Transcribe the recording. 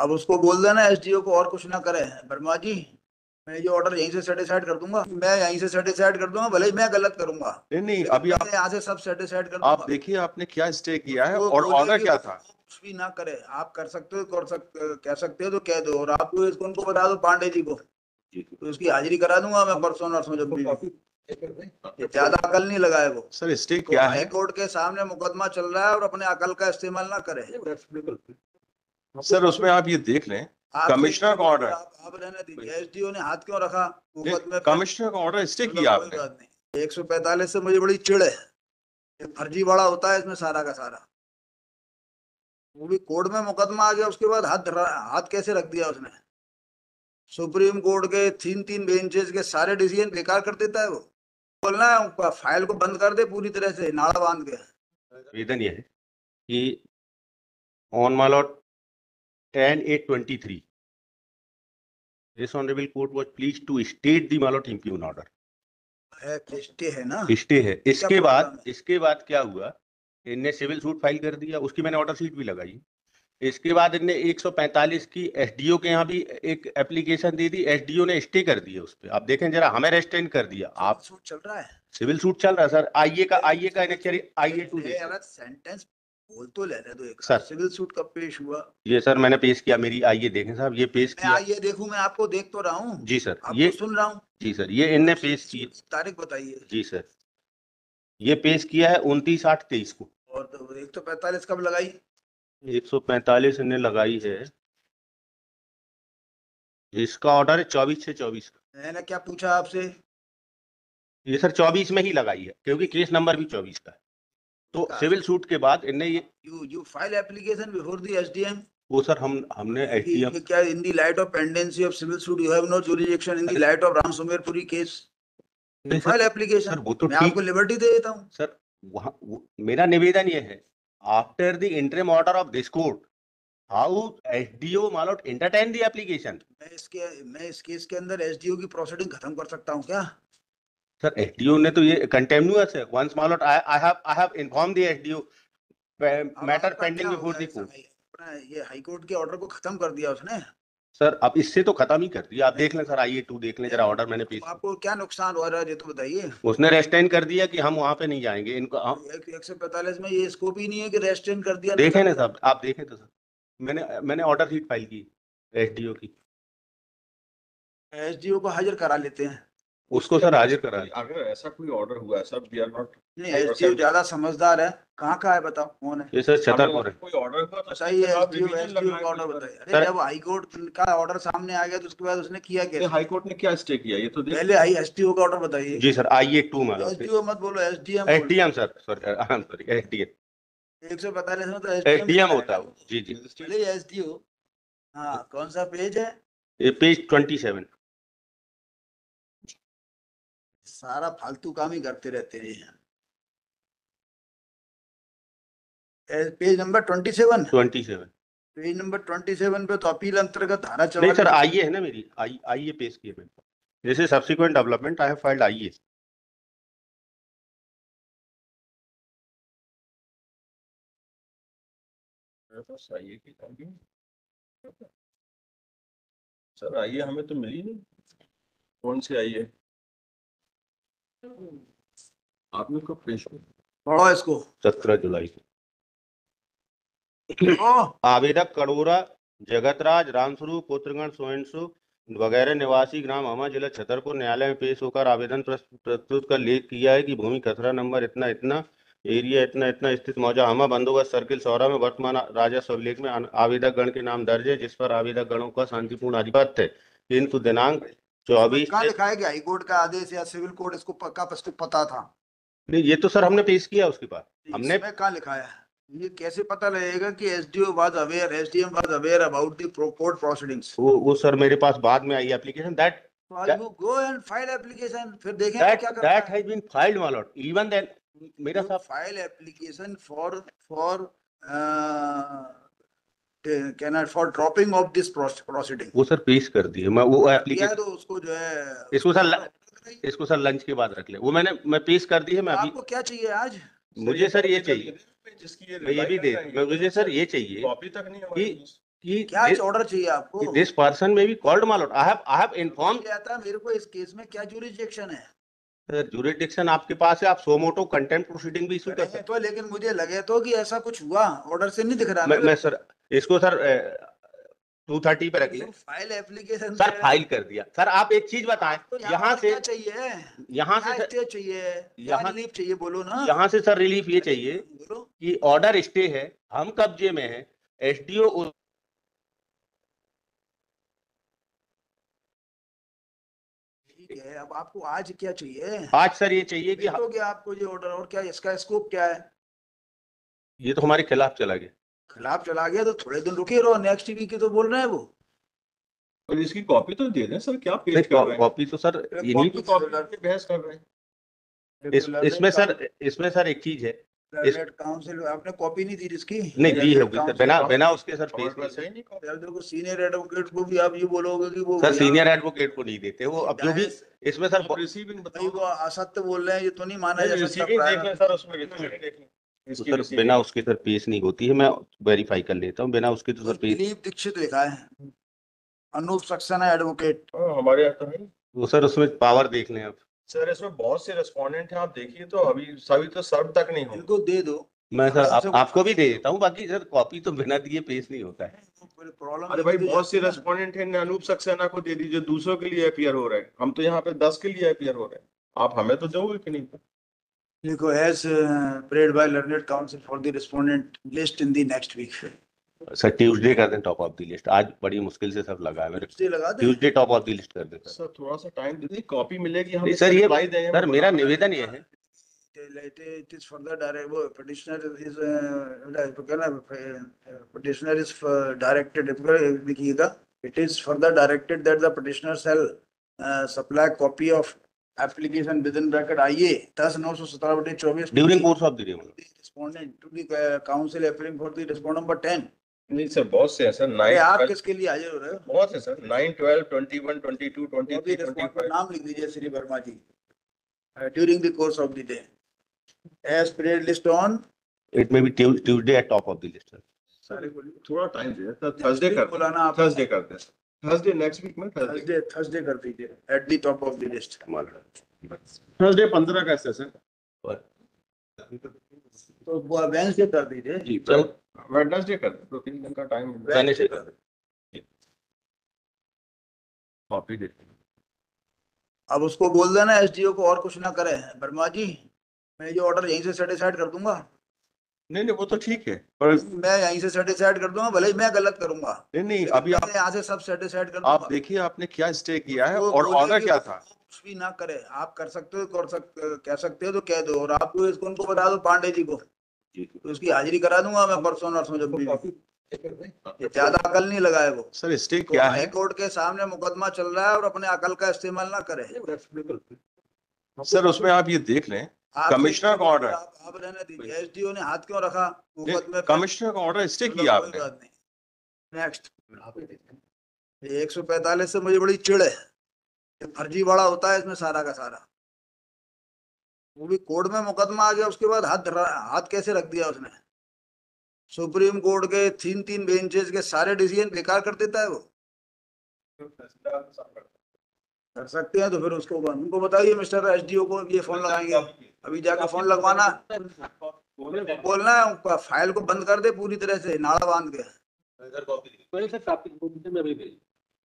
अब उसको बोल देना एसडीओ को और कुछ ना करे, वर्मा जी मैं ये ऑर्डर यहीं से सेटिस्फाइड कर दूंगा, मैं यहीं से सेटिस्फाइड कर दूंगा, भले ही मैं गलत करूंगा, नहीं नहीं, लेकिन अभी मैं यहाँ से सब सेटिस्फाइड कर आप दूंगा। देखिए आपने क्या स्टे किया है उसको और बोलिए ऑर्डर कि क्या वो था। कुछ भी ना करे, आप कर सकते हो कह सकते हो तो कह दो, और आप इसको उनको बता दो पांडे जी को, तो उसकी हाजिरी करा दूंगा मैं परसों नरसों जब भी। ज्यादा अकल नहीं लगाए वो सर स्टे तो क्या हाई है। कोर्ट के सामने मुकदमा चल रहा है और अपने अकल का इस्तेमाल ना करे। सर उसमें आप ये देख लें, आपसे कमिश्नर का ऑर्डर, आप रहने दीजिए, एसडीओ ने हाथ क्यों रखा मुकदमे पे? कमिश्नर का ऑर्डर स्टे चलो किया कोई आपने। बात नहीं, 145 से मुझे बड़ी चिढ़ है, ये फर्जीवाड़ा होता है इसमें सारा का सारा। वो भी कोर्ट में मुकदमा आ गया, उसके बाद हाथ कैसे रख दिया उसने? सुप्रीम कोर्ट के 3 3 बेंचेस के सारे डिसीजन बेकार कर देता है वो। बोलना है फाइल को बंद कर दे पूरी तरह से नाड़ा बांध के। निवेदन यह है कि on my lord 10/8/23 this honourable court was pleased to state the my lord impugned order. Stay है ना, स्टे है। क्या प्रॉब्लम है? इसके बाद क्या हुआ, इनने सिविल सूट फाइल कर दिया, उसकी मैंने ऑर्डर शीट भी लगाई। इसके बाद इनने 145 की एसडीओ के यहाँ भी एक एप्लीकेशन दे दी, एसडीओ ने स्टे कर दिया उस पर। आप देखें जरा, हमें रेस्टेन कर दिया। आप सूट चल रहा है, सिविल सूट चल रहा है सर, आईए का आईए 2 सेंटेंस बोल तो लेने दो एक सर। सिविल सूट कब पेश हुआ? ये सर मैंने पेश किया, मेरी आइए देखें साहब, ये पेश मैं किया। आइए देखूं, मैं आपको देख तो रहा हूँ जी सर, आपको ये सुन रहा हूँ। जी सर, ये इनने पेश की। तारीख बताइए। जी सर, ये पेश किया है 29/8/23 को। और तो 145 कब लगाई? 145 इनने लगाई है, इसका ऑर्डर है 24/6/24 का। मैंने क्या पूछा आपसे? ये सर 24 में ही लगाई है, क्योंकि केस नंबर भी 24 का है। तो सिविल सूट के बाद इनने ये you file application before the SDM. वो सर हमने एसडीएम क्या in the light of pendency of civil suit you have no jurisdiction in the light of Ram Sumerpuri case file application. Sir वो तो मैं आपको लिबर्टी दे देता हूँ सर। वहाँ मेरा निवेदन ये है, after the interim order of this court how SDO Malout entertain the application. मैं इस केस के अंदर एसडीओ की प्रोसीडिंग खत्म कर सकता हूँ क्या? सर एसडीओ ने तो ये कंटिन्यूअस है, once Malout I have inform the SDO matter pending before the court. ये हाई कोर्ट के ऑर्डर को खत्म कर दिया उसने। सर अब इससे तो खत्म ही कर दिया, आप देख लें सर, आइए 2 देख लें जरा, ऑर्डर मैंने पेश। आपको क्या नुकसान हो रहा है ये तो बताइए। उसने रेस्टेन कर दिया कि हम वहां पे नहीं जाएंगे, इनको 145 में ये स्कोप ही नहीं है कि रेस्टेन कर दिया। देखें ना साहब, आप देखें तो सर, मैंने ऑर्डर शीट फाइल की एसडीओ की। एसडीओ को हाजिर करा लेते हैं उसको सर हाजिर करा। अगर ऐसा कोई ऑर्डर हुआ है सर, वी आर नॉट। नहीं, एसडीओ ज्यादा समझदार है। कहाँ का है बताओ, कौन है? ये सर छतरपुर है। कोई ऑर्डर हुआ तो बताइए एसडीओ का ऑर्डर बताइए। अरे जब हाई कोर्ट का ऑर्डर सामने आ गया तो उसके बाद उसने किया क्या? हाई कोर्ट ने क्या स्टे किया ये तो पहले हाई एसडीओ का ऑर्डर बताइए। जी सर, आइए 2 मानो एसडीओ मत बोलो, SDM SDM sir, sorry SDM 145 में तो एसडीएम होता है वो। जी जी, चलिए एसडीओ। हाँ, कौन सा पेज है? ये पेज 27। सारा फालतू काम ही करते रहते हैं। Page number 27। पेज नंबर 27 पे तो अपील अंतर्गत धारा नहीं सर, 44। आइए है ना मेरी, आइए पेश किए मैंने, जैसे subsequent development I have filed आइए। सर आइए हमें तो मिली नहीं, कौन सी आइए आपने कब पेश किया? पढ़ो इसको। 17 जुलाई को। ओ, आवेदक कड़ोरा जगतराज रामस्वरूप पुत्रगण सोयनसु वगैरह निवासी ग्राम हमा जिला छतरपुर न्यायालय में पेश होकर आवेदन प्रस्तुत कर लेख किया है कि भूमि खसरा नंबर इतना इतना, एरिया इतना इतना, स्थित मौजा हमा बंदोबस्त सर्किल सौरा में वर्तमान राजस्व अभिलेख में आवेदक गण के नाम दर्ज है, जिस पर आवेदक गणों का शांतिपूर्ण आधिपत्य है। किंतु दिनांक 24 कहाँ लिखा है कि हाई कोर्ट का आदेश या सिविल कोर्ट इसको पक्का पता था? नहीं, ये तो सर हमने पेश किया उसके बाद। हमने इसमें कहाँ लिखा है? ये कैसे पता लगेगा कि SDO was aware, SDM was aware about the court proceedings? वो सर मेरे पास बाद में आई application that you go and file application, फिर देखेंगे क्या करता है। That has been filed my lord even then मेरा साहब file application for can for dropping of this proceeding. वो सर पेश कर दिए, मैं वो एप्लीकेशन तो उसको जो है इसको सर लंच के बाद रख ले, वो मैं पेश कर दी है। मैं अभी आपको क्या चाहिए आज? मुझे सर ये चाहिए, जिसकी मैं ये भी दे, मैं मुझे सर ये चाहिए कॉपी तक नहीं कि कि क्या ऑर्डर चाहिए आपको? This person may be called Malout. I have inform. क्या था मेरे को इस केस में क्या जुरिसडिक्शन है? जुरिडिक्शन आपके पास है, आप सो मोटो कंटेम्प्ट प्रोसीडिंग भी इशू कर सकते तो लेकिन मुझे लगे तो कि ऐसा कुछ हुआ, ऑर्डर से नहीं दिख रहा हैं। ना। मैं सर इसको सर 230 पे रख ले फाइल एप्लीकेशन सर, फाइल कर दिया सर। आप एक चीज बताएं, तो यहाँ से क्या चाहिए? यहाँ क्या से स्टे चाहिए? क्या यहाँ रिलीफ चाहिए? बोलो ना। यहाँ से सर रिलीफ ये चाहिए बोलो। कि ऑर्डर स्टे है, हम कब्जे में है, एसडीओ ठीक है, अब आपको आज क्या चाहिए? आज सर ये चाहिए कि तो क्या आपको ये ऑर्डर, और क्या इसका स्कोप क्या है? ये तो हमारे खिलाफ चला गया। खिलाफ चला गया तो थोड़े दिन रुके रहो, नेक्स्ट वीक की तो बोल रहे हैं वो। और इसकी कॉपी तो दे दें सर, क्या पेश कर रहे हैं? कॉपी तो सर इन्हीं कॉपी कॉपी बहस कर रहे हैं। इसमें सर एक चीज है, लर्नेड काउंसिल आपने कॉपी नहीं दी इसकी? नहीं दी है सर, बिना उसके सर पेश हमारे पास है ही नहीं copy। यार देखो, सीनियर एडवोकेट को भी आप ये बोलोगे कि वो सर सीनियर एडवोकेट को नहीं देते वो, अब जो भी इसमें सर आप रिसीविंग भाई बताओ। वो असत्य बोल रहे हैं, ये तो नहीं माना जा सकता। रिसीविंग देख लें सर, उसमें receipt देख लें। तो इसकी सर receipt बिना उसके सर पेश नहीं होती है, मैं वेरीफाई कर लेता हूँ, बिना उसके तो सर पेश। दिलीप दीक्षित लिखा है, अनूप सक्सेना एडवोकेट। हाँ, हमारे यहाँ तो है। वो सर उसमें पावर देख लें आप। सर इसमें बहुत से रेस्पोंडेंट हैं, आप देखिए तो अभी सभी तो सर्व तक नहीं होंगे। इनको दे दो। मैं सर आपको भी दे देता हूँ, बाकी सर कॉपी तो बिना दिए पेश नहीं होता है। प्रॉब्लम अरे भाई बहुत से रेस्पोंडेंट हैं, अनूप सक्सेना को दे दीजिए, दूसरों के लिए अपीयर हो रहे हैं। हम तो यहाँ पे 10 के लिए अपीयर हो रहे हैं, आप हमें तो दोगे कि नहीं? देखो, as prayed by learned counsel for the respondent list in the next week. Sir Tuesday कर दें टॉप ऑफ द लिस्ट, आज बड़ी मुश्किल से सब लगा है मेरे। लगा दे। Tuesday top of the list कर दें सर थोड़ा सा टाइम दे दीजिए, कॉपी मिलेगी हम नहीं सर, ये reply देंगे। सर मेरा निवेदन ये है, It is further direct, वो petitioner is petitioner is directed, लिखिएगा, it is further directed that the petitioner shall supply copy of application within bracket IA 10/9/17/24 during course of the day. respondent to the council appearing for the respondent number 10। नहीं sir, बहुत से हैं sir. अरे 9 आप किसके लिए हाजिर हो रहे हो? बहुत है सर, 9, 12, 21, 22, 23, 25। नाम लिख दीजिए Shri Verma ji, during the course of the day as period list on। It may be Tuesday at top of the list. सारे बोलिए, थोड़ा टाइम दीजिए सर, थर्सडे कर बुलाना आप। थर्सडे करते हैं, थर्सडे नेक्स्ट वीक में, थर्सडे कर दीजिए at the top of the list. Thursday 15 का सेशन। तो वेडनेसडे कर दीजिए जी चल, वेडनेसडे कर दे, 2-3 दिन का टाइम वेडनेसडे कर दें। कॉपी दे। अब उसको बोल देना एसडीओ को और कुछ ना करे। वर्मा जी, मैं ये ऑर्डर यहीं से सेटिस्फाइड कर दूंगा। नहीं नहीं, वो तो ठीक है, पर मैं यहीं से सेटिस्फाइड कर दूंगा, भले ही मैं गलत करूंगा। नहीं अभी आप यहाँ से सब सेटिस्फाइड कर दूंगा। आप देखिए आपने क्या स्टे किया है वो और बोलिए ऑर्डर कि क्या वो था। कुछ भी ना करे, आप कर सकते हो, कह सकते हो तो कह दो, और आपको इसको उनको बता दो पांडे जी को, तो उसकी हाजिरी करा दूंगा मैं परसों नरसों जब भी। ये ज्यादा अकल नहीं लगाए वो। सर स्टे तो क्या है? हाई कोर्ट के सामने मुकदमा चल रहा है और अपने अकल का इस्तेमाल ना करे। सर उसमें आप ये देख लें, आपसे कमिश्नर का ऑर्डर, आप रहने दीजिए, एसडीओ ने हाथ क्यों रखा मुकदमे पे? कमिश्नर का ऑर्डर स्टे किया कोई आपने। बात नहीं। नेक्स्ट 145 से मुझे बड़ी चिढ़ है, ये फर्जीवाड़ा होता है इसमें सारा का सारा। वो भी कोर्ट में मुकदमा आ गया, उसके बाद हाथ कैसे रख दिया उसने? सुप्रीम कोर्ट के 3 बेंचेस के सारे डिसीजन बेकार कर देता है वो। कर सकते हैं तो फिर उसको उनको बताइए, मिस्टर एसडीओ को ये फोन लगाएंगे, अभी जाकर फोन लगवाना, बोलना है उनका फाइल को बंद कर दे पूरी तरह से, नाड़ा बांध के।